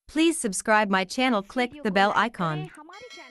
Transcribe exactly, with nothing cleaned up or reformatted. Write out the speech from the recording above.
Please subscribe my channel, click the bell icon.